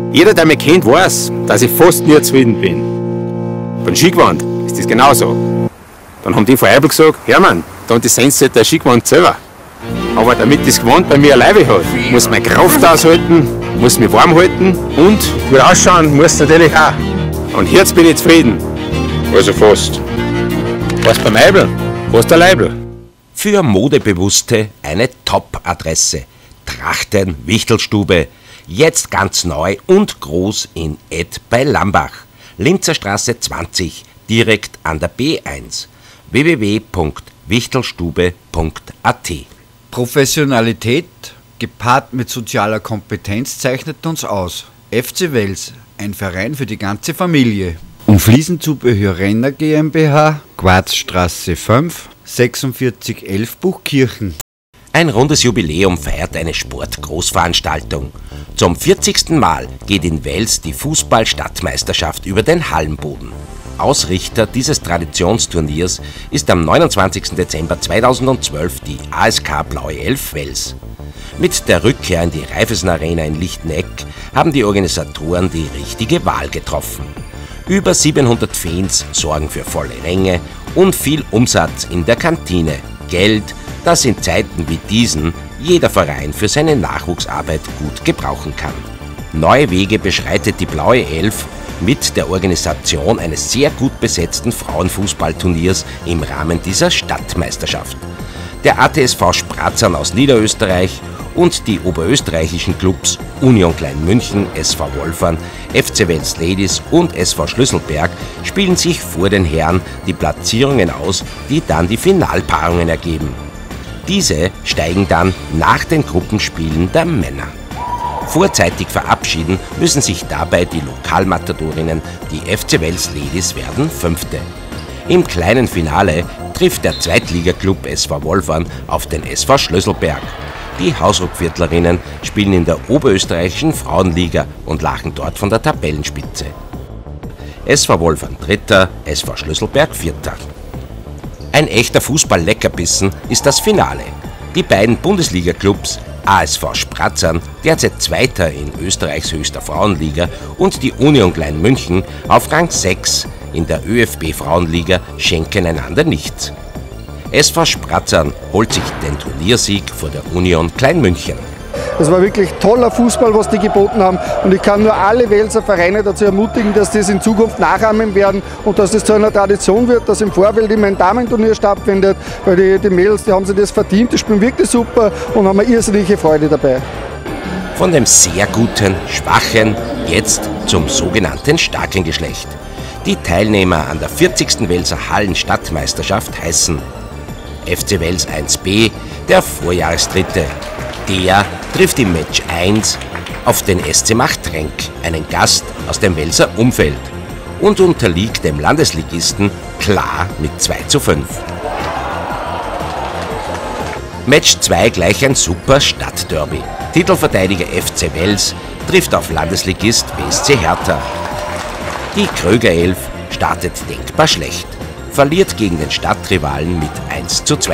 Jeder, der mich kennt, weiß, dass ich fast nie zufrieden bin. Beim Skigewand ist das genauso. Dann haben die von Eibel gesagt, Hermann, da und die Sense der Skigewand selber. Aber damit das Gewand bei mir alleine hat, muss meine Kraft aushalten, muss mich warm halten und gut ausschauen muss natürlich auch. Und jetzt bin ich zufrieden. Also fast. Was beim Eibel, fast ein Leibel. Für Modebewusste eine Top-Adresse. Trachten Wichtelstube. Jetzt ganz neu und groß in Ed bei Lambach. Linzer Straße 20, direkt an der B1. www.wichtelstube.at. Professionalität gepaart mit sozialer Kompetenz zeichnet uns aus. FC Wels, ein Verein für die ganze Familie. Um Fliesenzubehör Renner GmbH, Quarzstraße 5, 4611 Buchkirchen. Ein rundes Jubiläum feiert eine Sportgroßveranstaltung. Zum 40. Mal geht in Wels die Fußball-Stadtmeisterschaft über den Hallenboden. Ausrichter dieses Traditionsturniers ist am 29. Dezember 2012 die ASK Blaue Elf Wels. Mit der Rückkehr in die Raiffeisen Arena in Lichtenegg haben die Organisatoren die richtige Wahl getroffen. Über 700 Fans sorgen für volle Ränge und viel Umsatz in der Kantine. Geld, das in Zeiten wie diesen jeder Verein für seine Nachwuchsarbeit gut gebrauchen kann. Neue Wege beschreitet die Blaue Elf mit der Organisation eines sehr gut besetzten Frauenfußballturniers im Rahmen dieser Stadtmeisterschaft. Der ATSV Spratzern aus Niederösterreich und die oberösterreichischen Clubs Union Kleinmünchen, SV Wolfern, FC Wels Ladies und SV Schlüsselberg spielen sich vor den Herren die Platzierungen aus, die dann die Finalpaarungen ergeben. Diese steigen dann nach den Gruppenspielen der Männer. Vorzeitig verabschieden müssen sich dabei die Lokalmatadorinnen, die FC Wels Ladies werden Fünfte. Im kleinen Finale trifft der Zweitligaklub SV Wolfern auf den SV Schlüsselberg. Die Hausruckviertlerinnen spielen in der oberösterreichischen Frauenliga und lachen dort von der Tabellenspitze. SV Wolfern Dritter, SV Schlüsselberg Vierter. Ein echter Fußball-Leckerbissen ist das Finale. Die beiden Bundesliga-Clubs ASV Spratzern, derzeit Zweiter in Österreichs höchster Frauenliga, und die Union Kleinmünchen auf Rang 6 in der ÖFB-Frauenliga schenken einander nichts. SV Spratzern holt sich den Turniersieg vor der Union Kleinmünchen. Das war wirklich toller Fußball, was die geboten haben. Und ich kann nur alle Welser Vereine dazu ermutigen, dass das in Zukunft nachahmen werden und dass das zu einer Tradition wird, dass im Vorfeld immer ein Damenturnier stattfindet. Weil die Mädels, die haben sich das verdient, die spielen wirklich super und haben eine irrsinnige Freude dabei. Von dem sehr guten, schwachen, jetzt zum sogenannten starken Geschlecht. Die Teilnehmer an der 40. Welser Hallen-Stadtmeisterschaft heißen FC Wels 1b, der Vorjahresdritte. Der trifft im Match 1 auf den SC Machtrenk, einen Gast aus dem Welser Umfeld, und unterliegt dem Landesligisten klar mit 2:5. Match 2 gleich ein super Stadtderby. Titelverteidiger FC Wels trifft auf Landesligist BSC Hertha. Die Kröger Elf startet denkbar schlecht, verliert gegen den Stadtrivalen mit 1:2.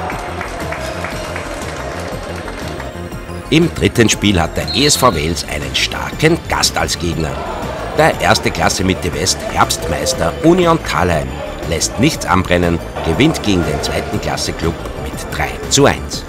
Im dritten Spiel hat der ESV Wels einen starken Gast als Gegner. Der erste Klasse Mitte West Herbstmeister Union Thalheim lässt nichts anbrennen, gewinnt gegen den zweiten Klasse Club mit 3:1.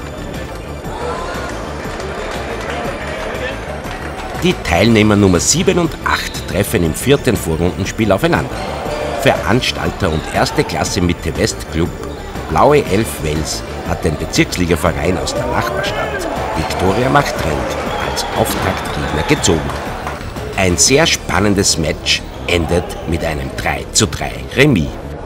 Die Teilnehmer Nummer 7 und 8 treffen im vierten Vorrundenspiel aufeinander. Veranstalter und erste Klasse Mitte West Club Blaue Elf Wels hat den Bezirksligaverein aus der Nachbarstadt Viktoria Machtrenk als Auftaktgegner gezogen. Ein sehr spannendes Match endet mit einem 3:3 Remis.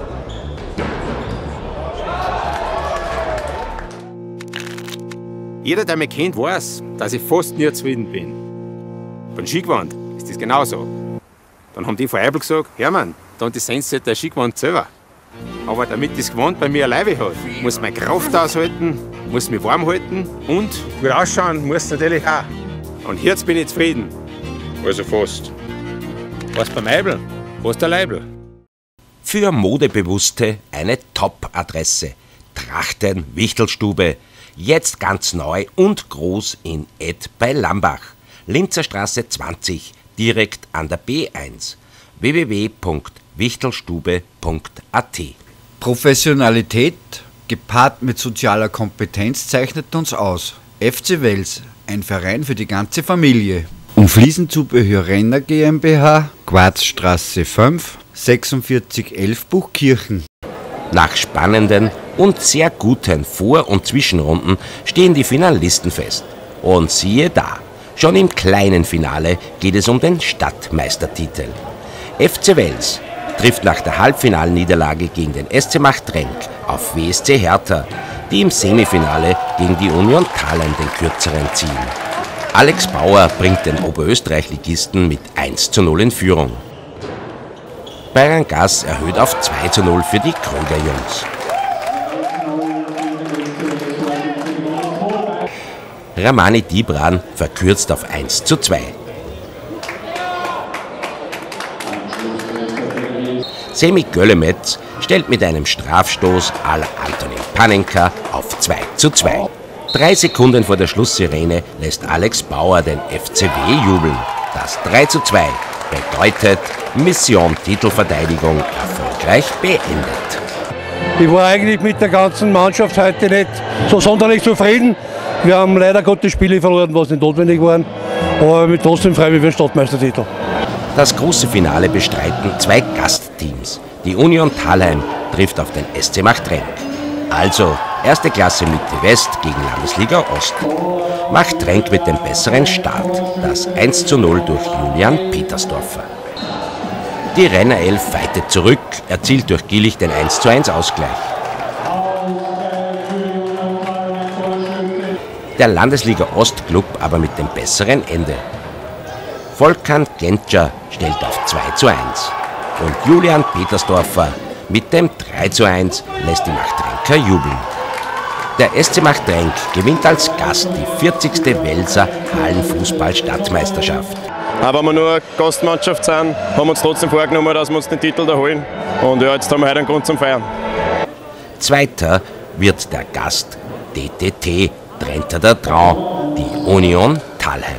Jeder, der mich kennt, weiß, dass ich fast nie zufrieden bin. Beim Skigewand ist das genauso. Dann haben die von Eibel gesagt, Hermann, da und die Sense der Skigewand selber. Aber damit das Gewand bei mir alleine hat, muss meine Kraft aushalten, muss mich warm halten und gut ausschauen muss natürlich auch. Und jetzt bin ich zufrieden. Also fast. Was beim Eibel, fast ein Leibel. Für Modebewusste eine Top-Adresse. Trachten Wichtelstube. Jetzt ganz neu und groß in Ed bei Lambach. Linzer Straße 20, direkt an der B1 www.wichtelstube.at. Professionalität gepaart mit sozialer Kompetenz zeichnet uns aus. FC Wels, ein Verein für die ganze Familie. Und Fliesenzubehör Renner GmbH, Quarzstraße 5, 4611 Buchkirchen. Nach spannenden und sehr guten Vor- und Zwischenrunden stehen die Finalisten fest. Und siehe da, schon im kleinen Finale geht es um den Stadtmeistertitel. FC Wels trifft nach der Halbfinalniederlage gegen den SC Machtrenk auf WSC Hertha, die im Semifinale gegen die Union Thalheim den kürzeren ziehen. Alex Bauer bringt den Oberösterreich-Ligisten mit 1:0 in Führung. Bayern Gas erhöht auf 2:0 für die Kröger-Jungs. Ramani Dibran verkürzt auf 1:2. Semi Göllemetz stellt mit einem Strafstoß à la Antonin Panenka auf 2:2. 3 Sekunden vor der Schlusssirene lässt Alex Bauer den FCW jubeln. Das 3:2 bedeutet Mission Titelverteidigung erfolgreich beendet. Ich war eigentlich mit der ganzen Mannschaft heute nicht so sonderlich zufrieden. Wir haben leider gute Spiele verloren, was nicht notwendig waren. Aber trotzdem freue ich mich für den Stadtmeistertitel. Das große Finale bestreiten 2 Gastteams. Die Union Thalheim trifft auf den SC Machtrenk. Also erste Klasse Mitte West gegen Landesliga Ost. Machtrenk mit dem besseren Start. Das 1:0 durch Julian Petersdorfer. Die Rennerelf fightet zurück, erzielt durch Gillich den 1:1 Ausgleich. Der Landesliga Ost Club aber mit dem besseren Ende. Volkan Gencer stellt auf 2:1 und Julian Petersdorfer mit dem 3:1 lässt die Machtrenker jubeln. Der SC Machtrenk gewinnt als Gast die 40. Welser Hallenfußball-Stadtmeisterschaft. Aber wenn wir nur Gastmannschaft sind, haben wir uns trotzdem vorgenommen, dass wir uns den Titel da holen. Und ja, jetzt haben wir heute einen Grund zum Feiern. Zweiter wird der Gast DTT, Trenter der Trau, die Union Thalheim.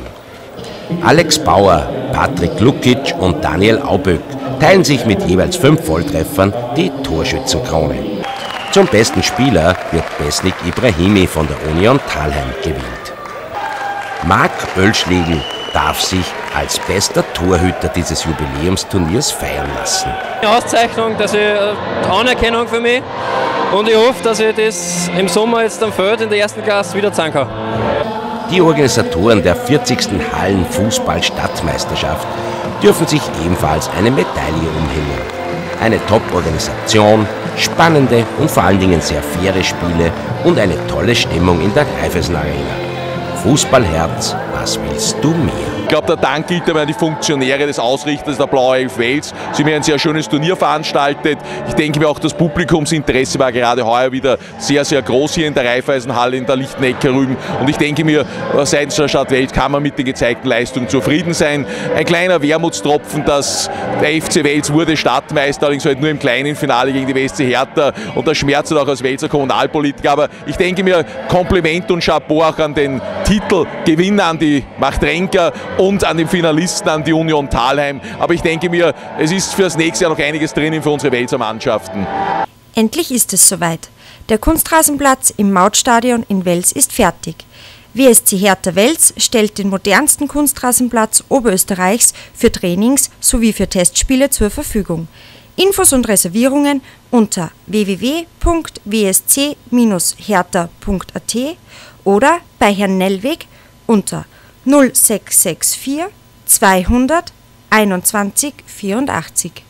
Alex Bauer, Patrick Lukic und Daniel Auböck teilen sich mit jeweils 5 Volltreffern die Torschützenkrone. Zum besten Spieler wird Besnik Ibrahimi von der Union Thalheim gewählt. Marc Oelschlegel darf sich als bester Torhüter dieses Jubiläumsturniers feiern lassen. Eine Auszeichnung, das ist Anerkennung für mich und ich hoffe, dass ich das im Sommer jetzt am Feld in der ersten Klasse wieder zeigen kann. Die Organisatoren der 40. Hallen-Fußball-Stadtmeisterschaft dürfen sich ebenfalls eine Medaille umhängen. Eine Top-Organisation, spannende und vor allen Dingen sehr faire Spiele und eine tolle Stimmung in der Raiffeisen Arena. Fußballherz, was willst du mehr? Ich glaube, der Dank gilt aber an die Funktionäre des Ausrichters der Blaue Elf Wels. Sie haben ein sehr schönes Turnier veranstaltet. Ich denke mir auch, das Publikumsinteresse war gerade heuer wieder sehr, sehr groß hier in der Raiffeisenhalle in der Lichtenecke Rügen. Und ich denke mir, seitens der Stadt Wels kann man mit den gezeigten Leistungen zufrieden sein. Ein kleiner Wermutstropfen, dass der FC Wels wurde Stadtmeister, allerdings halt nur im kleinen Finale gegen die WSC Hertha. Und das schmerzt auch als Welser Kommunalpolitiker. Aber ich denke mir, Kompliment und Chapeau auch an den Titelgewinner, an die Machtrenker und an den Finalisten, an die Union Thalheim. Aber ich denke mir, es ist für das nächste Jahr noch einiges drinnen für unsere Welser Mannschaften. Endlich ist es soweit. Der Kunstrasenplatz im Mautstadion in Wels ist fertig. WSC Hertha Wels stellt den modernsten Kunstrasenplatz Oberösterreichs für Trainings sowie für Testspiele zur Verfügung. Infos und Reservierungen unter www.wsc-hertha.at oder bei Herrn Nellweg unter 0664 200 21 84.